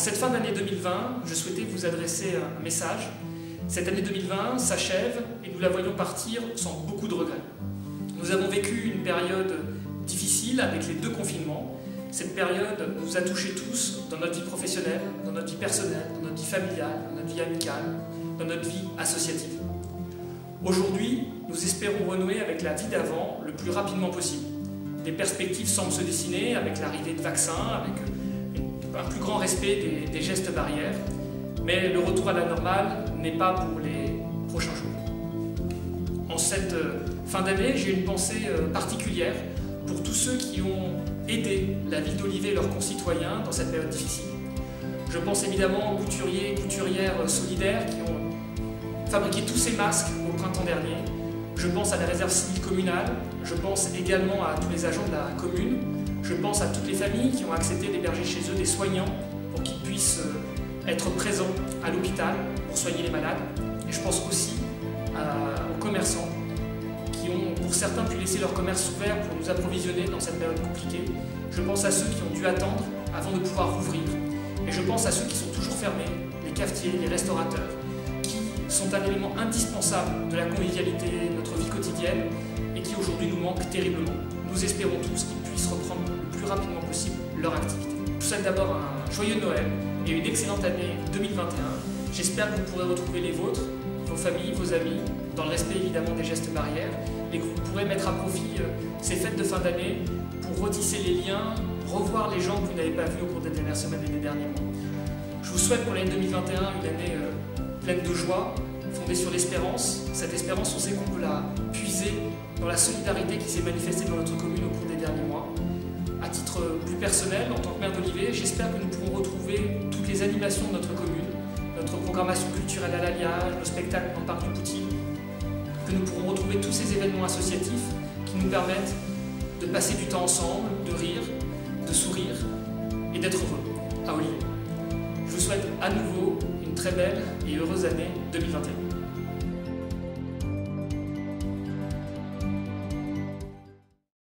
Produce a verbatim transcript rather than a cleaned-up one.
cette fin d'année deux mille vingt, je souhaitais vous adresser un message. Cette année deux mille vingt s'achève et nous la voyons partir sans beaucoup de regrets. Nous avons vécu une période difficile avec les deux confinements. Cette période nous a touchés tous dans notre vie professionnelle, dans notre vie personnelle, dans notre vie familiale, dans notre vie amicale, dans notre vie associative. Aujourd'hui, nous espérons renouer avec la vie d'avant le plus rapidement possible. Des perspectives semblent se dessiner avec l'arrivée de vaccins, avec un plus grand respect des, des gestes barrières, mais le retour à la normale n'est pas pour les prochains jours. En cette fin d'année, j'ai une pensée particulière pour tous ceux qui ont aidé la ville d'Olivet et leurs concitoyens dans cette période difficile. Je pense évidemment aux couturiers et couturières solidaires qui ont fabriqué tous ces masques au printemps dernier. Je pense à la réserve civile communale, je pense également à tous les agents de la commune, je pense à toutes les familles qui ont accepté d'héberger chez eux des soignants pour qu'ils puissent être présents à l'hôpital pour soigner les malades. Et je pense aussi à, aux commerçants qui ont, pour certains, pu laisser leur commerce ouvert pour nous approvisionner dans cette période compliquée. Je pense à ceux qui ont dû attendre avant de pouvoir rouvrir. Et je pense à ceux qui sont toujours fermés, les cafetiers, les restaurateurs, qui sont un élément indispensable de la convivialité, de notre vie quotidienne, et qui aujourd'hui nous manquent terriblement. Nous espérons tous qu'ils puissent reprendre le plus rapidement possible leur activité. Je vous souhaite d'abord un joyeux Noël et une excellente année deux mille vingt et un. J'espère que vous pourrez retrouver les vôtres, vos familles, vos amis, dans le respect évidemment des gestes barrières, et que vous pourrez mettre à profit ces fêtes de fin d'année pour retisser les liens, revoir les gens que vous n'avez pas vus au cours des dernières semaines et des derniers mois. Je vous souhaite pour l'année deux mille vingt et un une année pleine de joie, fondée sur l'espérance. Cette espérance, on sait qu'on peut la puiser dans la solidarité qui s'est manifestée dans notre commune au cours des derniers mois. À titre plus personnel, en tant que maire d'Olivet, j'espère que nous pourrons retrouver toutes les animations de notre commune, notre programmation culturelle à l'alliage, nos spectacles dans le parc du Poutier, que nous pourrons retrouver tous ces événements associatifs qui nous permettent de passer du temps ensemble, de rire, de sourire et d'être heureux à Olivet. Je vous souhaite à nouveau une très belle et heureuse année deux mille vingt et un.